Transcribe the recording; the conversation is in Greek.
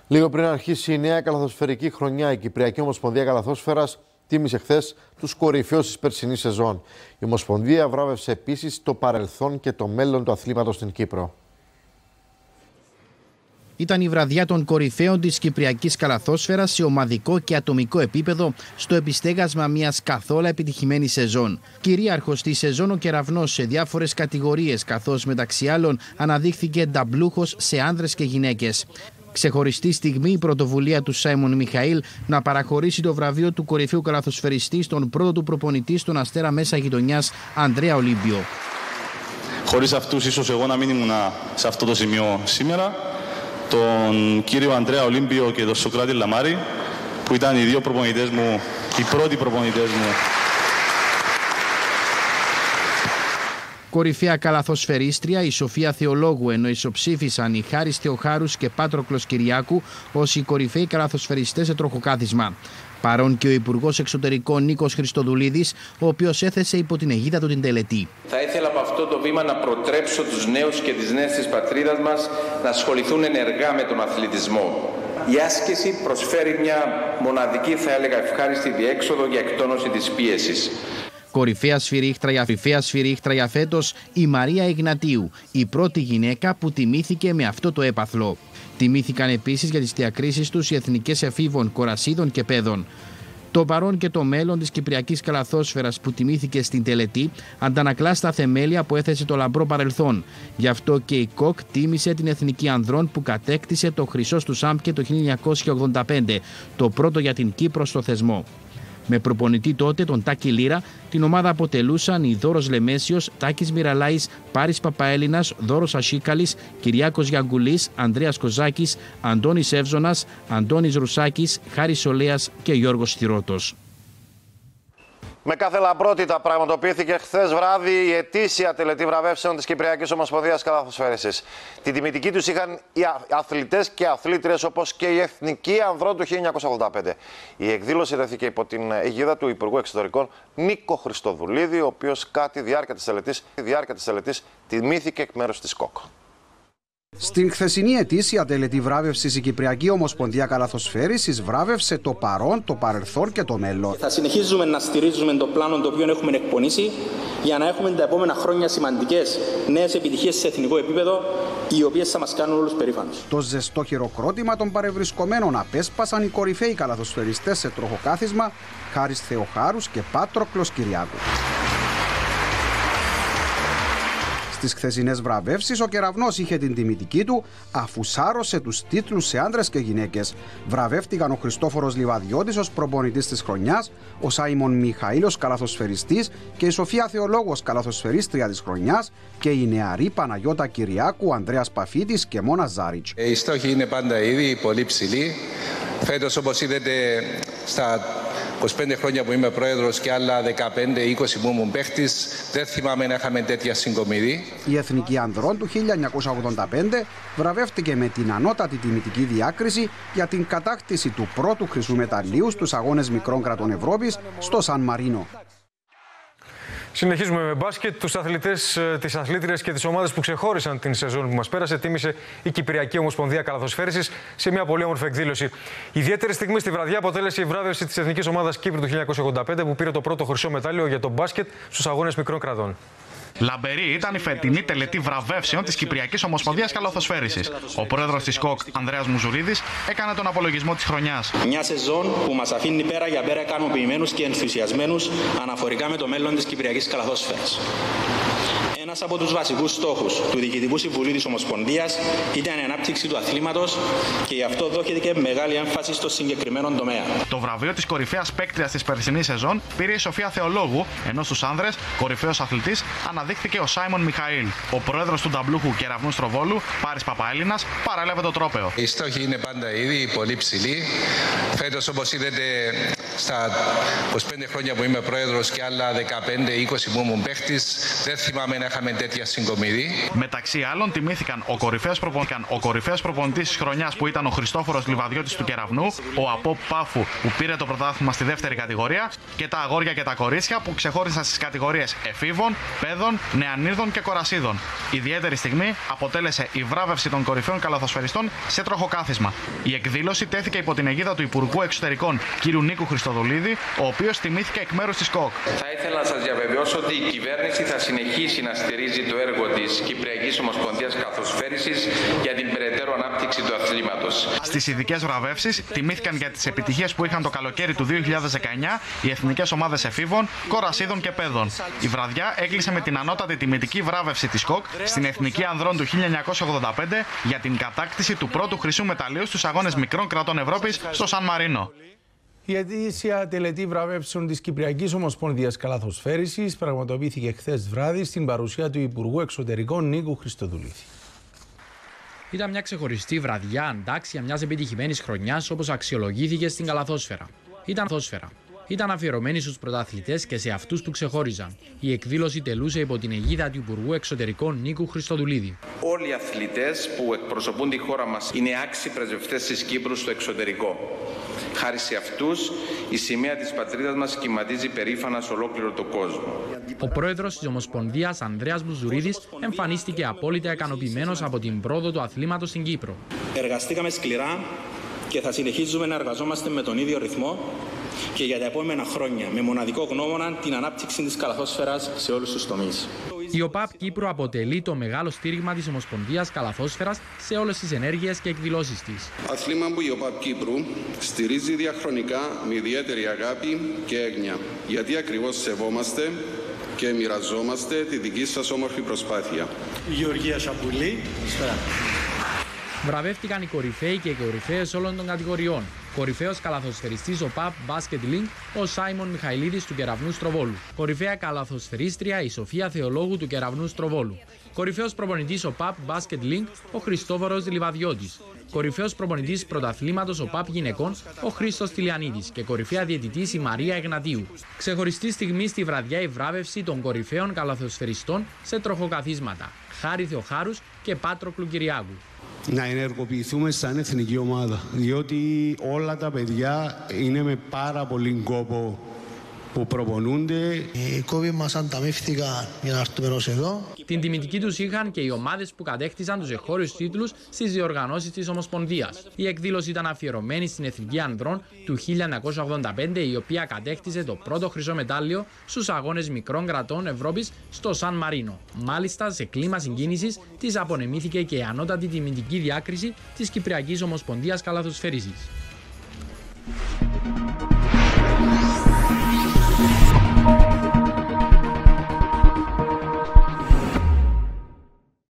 Λίγο πριν αρχίσει η νέα καλαθοσφαιρική χρονιά, η Κυπριακή Ομοσπονδία Καλαθόσφαιρας τίμησε χθες τους κορυφαίους της περσινής σεζόν. Η Ομοσπονδία βράβευσε επίσης το παρελθόν και το μέλλον του αθλήματος στην Κύπρο. Ήταν η βραδιά των κορυφαίων της Κυπριακής Καλαθόσφαιρας σε ομαδικό και ατομικό επίπεδο στο επιστέγασμα μιας καθόλου επιτυχημένης σεζόν. Κυρίαρχος στη σεζόν ο Κεραυνός σε διάφορες κατηγορίες, καθώς μεταξύ άλλων αναδείχθηκε νταμπλούχος σε άνδρες και γυναίκες. Ξεχωριστή στιγμή η πρωτοβουλία του Σάιμον Μιχαήλ να παραχωρήσει το βραβείο του κορυφαίου καλαθοσφαιριστή στον πρώτο του προπονητή στον Αστέρα Μέσα Γειτονιάς, Ανδρέα Ολύμπιο. Χωρίς αυτούς, ίσως εγώ να μην ήμουν σε αυτό το σημείο σήμερα. Τον κύριο Ανδρέα Ολύμπιο και τον Σοκράτη Λαμάρη, που ήταν οι δύο προπονητές μου, οι πρώτοι προπονητές μου. Κορυφαία καλαθοσφαιρίστρια η Σοφία Θεολόγου, ενώ ισοψήφισαν οι Χάρης Θεοχάρους και Πάτροκλος Κυριάκου ως οι κορυφαίοι καλαθοσφαιριστές σε τροχοκάθισμα. Παρόν και ο Υπουργός Εξωτερικών Νίκος Χριστοδουλίδης, ο οποίος έθεσε υπό την αιγίδα του την τελετή. Θα ήθελα από αυτό το βήμα να προτρέψω τους νέους και τις νέες της πατρίδας μας να ασχοληθούν ενεργά με τον αθλητισμό. Η άσκηση προσφέρει μια μοναδική, θα έλεγα, ευχάριστη διέξοδο για εκτόνωση της πίεσης. Κορυφαία σφυρίχτρα για φέτος η Μαρία Ιγνατίου, η πρώτη γυναίκα που τιμήθηκε με αυτό το έπαθλο. Τιμήθηκαν επίσης για τις διακρίσεις τους οι εθνικές εφήβων, κορασίδων και παιδών. Το παρόν και το μέλλον της Κυπριακής Καλαθόσφαιρας που τιμήθηκε στην τελετή αντανακλά στα θεμέλια που έθεσε το λαμπρό παρελθόν. Γι' αυτό και η ΚΟΚ τίμησε την Εθνική Ανδρών που κατέκτησε το χρυσό του ΣΑΜΚΕ το 1985, το πρώτο για την Κύπρο στο θεσμό. Με προπονητή τότε τον Τάκη Λύρα, την ομάδα αποτελούσαν οι Δώρος Λεμέσιος, Τάκης Μυραλάης, Πάρης Παπαέλληνας, Δώρος Ασίκαλης, Κυριάκος Γιαγκουλής, Ανδρέας Κοζάκης, Αντώνης Εύζωνας, Αντώνης Ρουσάκης, Χάρης Ολέας και Γιώργος Στυρώτος. Με κάθε λαμπρότητα πραγματοποιήθηκε χθες βράδυ η ετήσια τελετή βραβεύσεων της Κυπριακής Ομοσπονδίας Καλαθοσφαίρισης. Την τιμητική τους είχαν οι αθλητές και αθλήτριες, όπως και η Εθνική Ανδρών του 1985. Η εκδήλωση τέθηκε υπό την αιγίδα του Υπουργού Εξωτερικών Νίκο Χριστοδουλίδη, ο οποίος κατά τη διάρκεια της τελετής τιμήθηκε εκ μέρους της ΚΟΚ. Στην χθεσινή ετήσια τελετή βράβευσης η Κυπριακή Ομοσπονδία Καλαθοσφαίρισης βράβευσε το παρόν, το παρελθόν και το μέλλον. Θα συνεχίζουμε να στηρίζουμε το πλάνο το οποίο έχουμε εκπονήσει για να έχουμε τα επόμενα χρόνια σημαντικές νέες επιτυχίες σε εθνικό επίπεδο, οι οποίες θα μας κάνουν όλους περήφανους. Το ζεστό χειροκρότημα των παρευρισκομένων απέσπασαν οι κορυφαίοι καλαθοσφαιριστές σε τροχοκάθισμα, Χάρης Θεοχάρους και Πάτροκλος Κυριάκου. Στις χθεσινές βραβεύσεις ο Κεραυνός είχε την τιμητική του αφού σάρωσε τους τίτλους σε άντρες και γυναίκες. Βραβεύτηκαν ο Χριστόφορος Λιβαδιώτης ως προπονητής της χρονιάς, ο Σάιμον Μιχαήλ ως καλαθοσφαιριστής και η Σοφία Θεολόγου ως καλαθοσφαιρίστρια της χρονιάς και η νεαρή Παναγιώτα Κυριάκου, Ανδρέας Παφίτης και Μόνα Ζάριτς. Οι στόχοι είναι πάντα ήδη πολύ ψηλοί. Φέτος, όπως είδατε, στα 25 χρόνια που είμαι πρόεδρος και άλλα 15-20 που ήμουν παίχτης, δεν θυμάμαι να είχαμε τέτοια συγκομιδή. Η Εθνική Ανδρών του 1985 βραβεύτηκε με την ανώτατη τιμητική διάκριση για την κατάκτηση του πρώτου χρυσού μεταλλίου στους αγώνες μικρών κρατών Ευρώπης στο Σαν Μαρίνο. Συνεχίζουμε με μπάσκετ. Τους αθλητές, τις αθλήτριες και τις ομάδες που ξεχώρισαν την σεζόν που μας πέρασε, τίμησε η Κυπριακή Ομοσπονδία Καλαθοσφαίρισης σε μια πολύ όμορφη εκδήλωση. Ιδιαίτερη στιγμή στη βραδιά αποτέλεσε η βράβευση της Εθνικής Ομάδας Κύπρου του 1985, που πήρε το πρώτο χρυσό μετάλλιο για το μπάσκετ στους αγώνες μικρών κρατών. Λαμπερή ήταν η φετινή τελετή βραβεύσεων της Κυπριακής Ομοσπονδίας Καλαθοσφαίρισης. Ο πρόεδρος της ΚΟΚ, Ανδρέας Μουζουρίδης, έκανε τον απολογισμό της χρονιάς. Μια σεζόν που μας αφήνει πέρα για πέρα ικανοποιημένους και ενθουσιασμένους αναφορικά με το μέλλον της Κυπριακής Καλαθόσφαιρας. Ένας από τους βασικούς στόχους του Διοικητικού Συμβουλίου της Ομοσπονδίας ήταν η ανάπτυξη του αθλήματος και γι' αυτό δόθηκε μεγάλη έμφαση στο συγκεκριμένο τομέα. Το βραβείο της κορυφαίας παίκτριας της περσινής σεζόν πήρε η Σοφία Θεολόγου, ενώ στους άνδρες, κορυφαίος αθλητής, αναδείχθηκε ο Σάιμον Μιχαήλ. Ο πρόεδρος του νταμπλούχου Κεραυνού Στροβόλου, Πάρης Παπαέλληνας, παρέλαβε το τρόπαιο. Οι στόχοι είναι πάντα ήδη πολύ ψηλοί. Φέτος, όπως είδατε, στα 25 χρόνια που είμαι πρόεδρος και άλλα 15-20 που ήμουν παίχτης, δεν θυμάμαι να είχαμε τέτοια συγκομιδή. Μεταξύ άλλων, τιμήθηκαν ο κορυφαίος προπονητής της χρονιάς που ήταν ο Χριστόφορος Λιβαδιώτης του Κεραυνού, ο Απόπ Πάφου που πήρε το πρωτάθλημα στη δεύτερη κατηγορία και τα αγόρια και τα κορίτσια που ξεχώρισαν στις κατηγορίες εφήβων, παιδών, νεανύρδων και κορασίδων. Ιδιαίτερη στιγμή αποτέλεσε η βράβευση των κορυφαίων καλαθοσφαιριστών σε τροχοκάθισμα. Η εκδήλωση τέθηκε υπό την αιγίδα του Υπουργού Εξωτερικών κ. Νίκου Χριστοδουλίδη, ο οποίος τιμήθηκε εκ μέρους της ΚΟΚ. Θα ήθελα να σας διαβεβαιώσω ότι η κυβέρνηση θα συνεχίσει να στηρίζει το έργο της Κυπριακής Ομοσπονδίας Καλαθοσφαίρισης για την περαιτέρω ανάπτυξη του αθλήματος. Στις ειδικές βραβεύσεις τιμήθηκαν για τις επιτυχίες που είχαν το καλοκαίρι του 2019 οι εθνικές ομάδες εφήβων, κορασίδων και παιδών. Η βραδιά έκλεισε με την ανώτατη τιμητική βράβευση της ΚΟΚ στην Εθνική Ανδρών του 1985 για την κατάκτηση του πρώτου χρυσού μεταλλίου στους αγώνες μικρών κρατών Ευρώπης στο Σαν Μαρίνο. Η ετήσια τελετή βραβεύσεων της Κυπριακής Ομοσπονδίας Καλαθοσφαίρισης πραγματοποιήθηκε χθες βράδυ στην παρουσία του Υπουργού Εξωτερικών Νίκου Χριστοδουλίδη. Ήταν μια ξεχωριστή βραδιά αντάξια μιας επιτυχημένης χρονιάς, όπως αξιολογήθηκε στην καλαθόσφαιρα. Ήταν αφιερωμένη στους πρωταθλητές και σε αυτούς που ξεχώριζαν. Η εκδήλωση τελούσε υπό την αιγίδα του Υπουργού Εξωτερικών Νίκου Χριστοδουλίδη. Όλοι οι αθλητές που εκπροσωπούν τη χώρα μας είναι άξιοι πρεσβευτές της Κύπρου στο εξωτερικό. Χάρη σε αυτούς, η σημαία της πατρίδας μας κυματίζει περήφανα σε ολόκληρο τον κόσμο. Ο πρόεδρος της Ομοσπονδίας, Ανδρέας Μπουζουρίδης, εμφανίστηκε απόλυτα ικανοποιημένος από την πρόοδο του αθλήματος στην Κύπρο. Εργαστήκαμε σκληρά και θα συνεχίζουμε να εργαζόμαστε με τον ίδιο ρυθμό και για τα επόμενα χρόνια με μοναδικό γνώμονα την ανάπτυξη της καλαθόσφαιρας σε όλους τους τομείς. Η ΟΠΑΠ Κύπρου αποτελεί το μεγάλο στήριγμα της Ομοσπονδίας Καλαθόσφαιρας σε όλες τις ενέργειες και εκδηλώσεις της. Αθλήμα που η ΟΠΑΠ Κύπρου στηρίζει διαχρονικά με ιδιαίτερη αγάπη και έγνοια, γιατί ακριβώς σεβόμαστε και μοιραζόμαστε τη δική σας όμορφη προσπάθεια. Γεωργία Σαμπουλή. Βραβεύτηκαν οι κορυφαίοι και οι κορυφαίες όλων των κατηγοριών. Κορυφαίος καλαθοσφαιριστής ΟΠΑΠ Basket Link, ο Σάιμον Μιχαηλίδης του Κεραυνού Στροβόλου. Κορυφαία καλαθοσφαιρίστρια η Σοφία Θεολόγου του Κεραυνού Στροβόλου. Κορυφαίος προπονητής ΟΠΑΠ Basket Link, ο Χριστόφορος Λιβαδιώτης. Κορυφαίος προπονητής πρωταθλήματος ΟΠΑΠ Γυναικών, ο Χρήστος Τηλιανίδης. Και κορυφαία διαιτητής η Μαρία Ιγνατίου. Ξεχωριστή στιγμή στη βραδιά η βράβευση των κορυφαίων καλαθοσφαιριστών σε τροχοκαθίσματα. Χάρη Θεοχάρους και Πάτροκλου Κυριάκου. Να ενεργοποιηθούμε σαν εθνική ομάδα, διότι όλα τα παιδιά είναι με πάρα πολύ κόπο που προπονούνται. Οι κόβοι μας ανταμείφθηκαν για να έρθουμε ως εδώ. Την τιμητική τους είχαν και οι ομάδες που κατέκτησαν τους εγχώριους τίτλους στις διοργανώσεις της Ομοσπονδίας. Η εκδήλωση ήταν αφιερωμένη στην Εθνική Ανδρών του 1985, η οποία κατέκτησε το πρώτο χρυσό μετάλλιο στους αγώνες μικρών κρατών Ευρώπης στο Σαν Μαρίνο. Μάλιστα, σε κλίμα συγκίνησης, της απονεμήθηκε και η ανώτατη τιμητική διάκριση της Κυπριακής Ομοσπονδίας Καλαθοσφαίρισης.